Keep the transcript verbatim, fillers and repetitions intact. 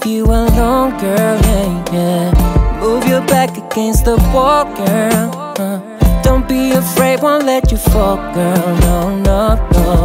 you alone, girl, yeah, yeah. Move your back against the wall, girl, uh. Don't be afraid, won't let you fall, girl, no, no, no.